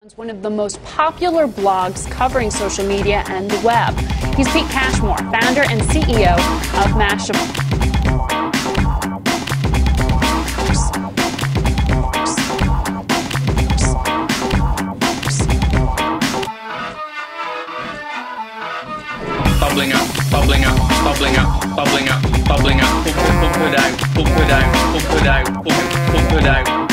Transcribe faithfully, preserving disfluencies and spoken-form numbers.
It's one of the most popular blogs covering social media and the web. He's Pete Cashmore, founder and C E O of Mashable. Bubbling up, bubbling up, bubbling up, bubbling up, bubbling up, pump it, pump it out, pump it out, pump it out, pump it, pump it out.